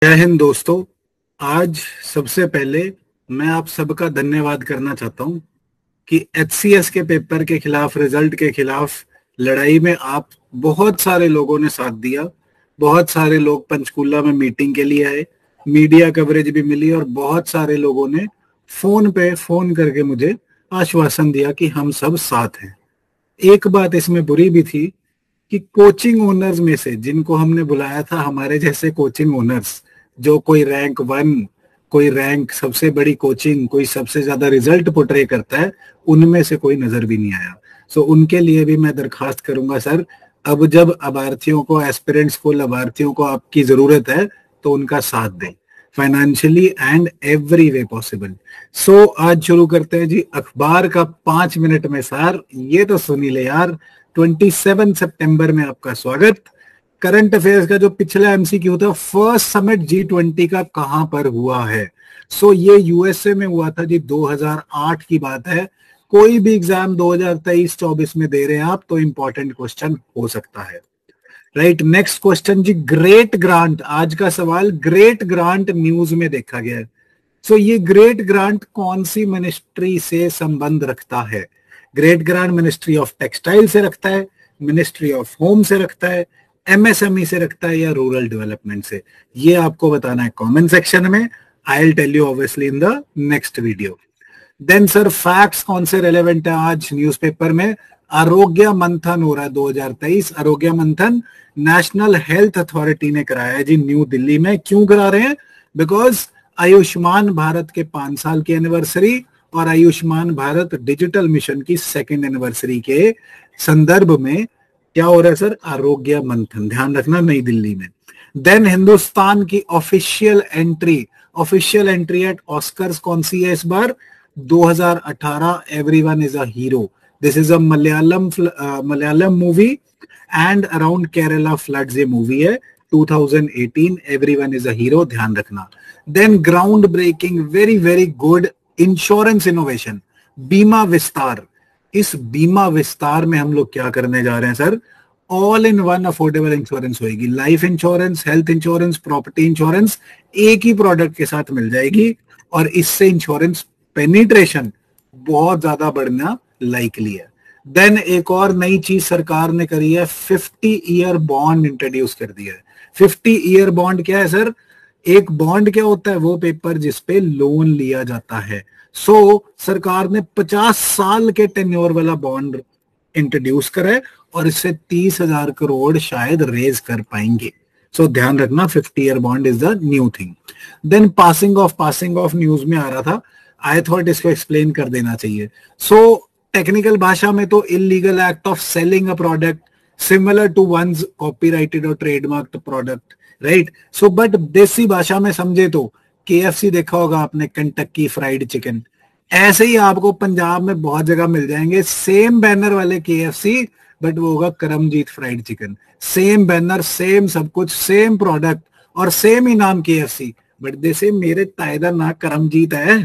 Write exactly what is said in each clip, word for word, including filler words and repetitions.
जय हिंद दोस्तों। आज सबसे पहले मैं आप सबका धन्यवाद करना चाहता हूं कि एचसीएस के पेपर के खिलाफ, रिजल्ट के खिलाफ लड़ाई में आप बहुत सारे लोगों ने साथ दिया। बहुत सारे लोग पंचकूला में मीटिंग के लिए आए, मीडिया कवरेज भी मिली और बहुत सारे लोगों ने फोन पे फोन करके मुझे आश्वासन दिया कि हम सब साथ हैं। एक बात इसमें बुरी भी थी कि कोचिंग ओनर्स में से जिनको हमने बुलाया था, हमारे जैसे कोचिंग ओनर्स जो कोई रैंक वन, कोई रैंक सबसे बड़ी कोचिंग, कोई सबसे ज्यादा रिजल्ट पोर्ट्रे करता है, उनमें से कोई नजर भी नहीं आया। सो उनके लिए भी मैं दरखास्त करूंगा, सर अब जब अभ्यर्थियों को, एस्पिरेंट्स को, लाभार्थियों को आपकी जरूरत है तो उनका साथ दें, financially and every way possible. So आज शुरू करते हैं जी अखबार का पांच मिनट में सार। ये तो सुनी ले यार, सत्ताईस सितंबर में आपका स्वागत। करंट अफेयर्स का जो पिछला एमसीक्यू था, फर्स्ट समिट जी ट्वेंटी का कहां पर हुआ है। सो ये यूएसए में हुआ था जी, दो हज़ार आठ की बात है। कोई भी एग्जाम दो हज़ार तेईस चौबीस में दे रहे हैं आप तो इंपॉर्टेंट क्वेश्चन हो सकता है। राइट, नेक्स्ट क्वेश्चन जी, ग्रेट ग्रांट। आज का सवाल ग्रेट ग्रांट न्यूज में देखा गया है। सो ये ग्रेट ग्रांट कौन सी मिनिस्ट्री से संबंध रखता है? Great grant ministry of textile से रखता है, मिनिस्ट्री ऑफ होम से रखता है, एमएसएमई से रखता है या रूरल डेवलपमेंट से? ये आपको बताना है कमेंट सेक्शन में। I will tell you obviously in the next video. Then sir facts कौन से रेलेवेंट है आज न्यूज़पेपर में? आरोग्य मंथन हो रहा है दो हज़ार तेईस। Arogya Manthan national health authority ने कराया है जी न्यू दिल्ली में। क्यों करा रहे हैं? बिकॉज आयुष्मान भारत के पांच साल की एनिवर्सरी और आयुष्मान भारत डिजिटल मिशन की सेकेंड एनिवर्सरी के संदर्भ में क्या हो रहा है सर? आरोग्य मंथन, ध्यान रखना, नई दिल्ली में। देन हिंदुस्तान की official entry, official entry at Oscars कौन सी है इस बार? दो हज़ार अठारह everyone is a hero. This is a Malayalam Malayalam movie and around Kerala floods ये मूवी है। दो हज़ार अठारह एवरीवन इज अ हीरो, ध्यान रखना। Then ground breaking, very very good insurance innovation, Bima Vistaar. इस बीमा विस्तार में हम लोग क्या करने जा रहे हैं sir? All in one affordable insurance होगी। Life insurance, health insurance, property insurance एक ही प्रोडक्ट के साथ मिल जाएगी और इससे इंश्योरेंस पेनिट्रेशन बहुत ज्यादा बढ़ना लाइकली है। देन एक और नई चीज सरकार ने करी है, फिफ्टी ईयर बॉन्ड इंट्रोड्यूस कर दिया है। फिफ्टी ईयर बॉन्ड क्या है सर? एक बॉन्ड क्या होता है? वो पेपर जिसपे लोन लिया जाता है। सो so, सरकार ने पचास साल के टेन्योर वाला बॉन्ड इंट्रोड्यूस करा है और इससे तीस हजार करोड़ शायद रेज कर पाएंगे। सो so, ध्यान रखना, fifty year bond is the new thing. Then passing off, passing off news में आ रहा था, आई थॉट इसको एक्सप्लेन कर देना चाहिए। सो so, टेक्निकल भाषा में तो illegal act of selling a product similar to once copyrighted और trademarked product, right. So but देसी भाषा में समझे तो केएफसी देखा होगा आपने, कंटक्की फ्राइड चिकन, ऐसे ही आपको पंजाब में बहुत जगह मिल जाएंगे सेम बैनर वाले केएफसी, बट वो होगा Karamjeet fried chicken. Same banner, same सब कुछ, सेम प्रोडक्ट और सेम ही नाम केएफसी, बट जैसे मेरे तायदा ना करमजीत है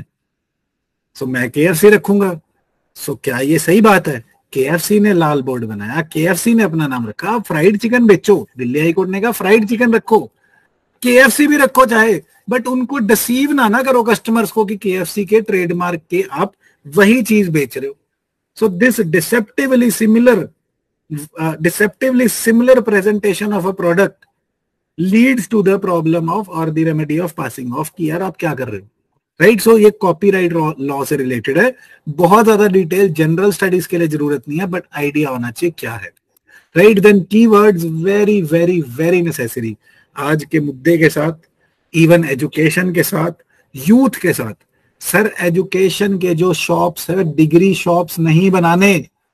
सो मैं केएफसी रखूंगा। सो क्या ये सही बात है? केएफसी ने लाल बोर्ड बनाया, केएफसी ने अपना नाम रखा, फ्राइड चिकन बेचो, दिल्ली हाईकोर्ट ने कहा फ्राइड चिकन रखो, केएफसी भी रखो चाहे, बट उनको डिसीव ना ना करो कस्टमर्स को कि केएफसी के ट्रेडमार्क के आप वही चीज बेच रहे हो। So this deceptively similar deceptively similar presentation of a product leads to the problem of और the remedy of passing off कि यार आप क्या कर रहे हो, राइट। सो ये कॉपीराइट लॉ से रिलेटेड है। बहुत ज्यादा डिटेल जनरल स्टडीज के लिए जरूरत नहीं है, बट आइडिया होना चाहिए क्या है, right. Then keywords very very very necessary आज के मुद्दे के साथ, इवन एजुकेशन के साथ, यूथ के साथ। सर एजुकेशन के जो शॉप्स है, डिग्री शॉप्स नहीं बनाने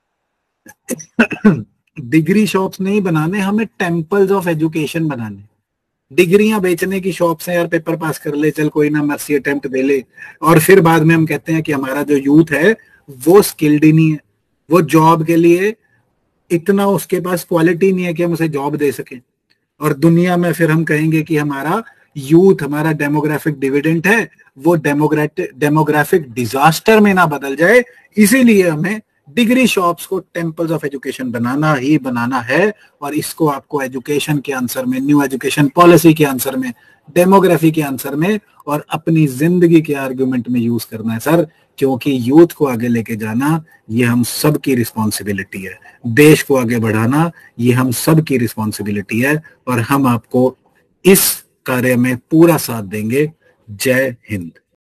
डिग्री शॉप्स नहीं बनाने, हमें टेम्पल्स ऑफ एजुकेशन बनाने। डिग्रियां बेचने की शॉप्स है यार, पेपर पास कर ले, चल कोई ना मर्सी अटेम्प्ट दे ले, और फिर बाद में हम कहते हैं कि हमारा जो यूथ है वो स्किल्ड ही नहीं है, वो जॉब के लिए इतना उसके पास क्वालिटी नहीं है कि हम उसे जॉब दे सकें। और दुनिया में फिर हम कहेंगे कि हमारा यूथ, हमारा डेमोग्राफिक डिविडेंड है, वो डेमोग्राफिक डेमोग्राफिक डिजास्टर में ना बदल जाए, इसीलिए हमें डिग्री शॉप्स को टेम्पल्स ऑफ एजुकेशन बनाना ही बनाना है, और इसको आपको एजुकेशन के आंसर में, न्यू एजुकेशन पॉलिसी के आंसर में, डेमोग्राफी के आंसर में और अपनी जिंदगी के आर्गुमेंट में यूज करना है सर, क्योंकि यूथ को आगे लेके जाना ये हम सब की रिस्पॉन्सिबिलिटी है, देश को आगे बढ़ाना ये हम सब की रिस्पॉन्सिबिलिटी है, और हम आपको इस कार्य में पूरा साथ देंगे। जय हिंद।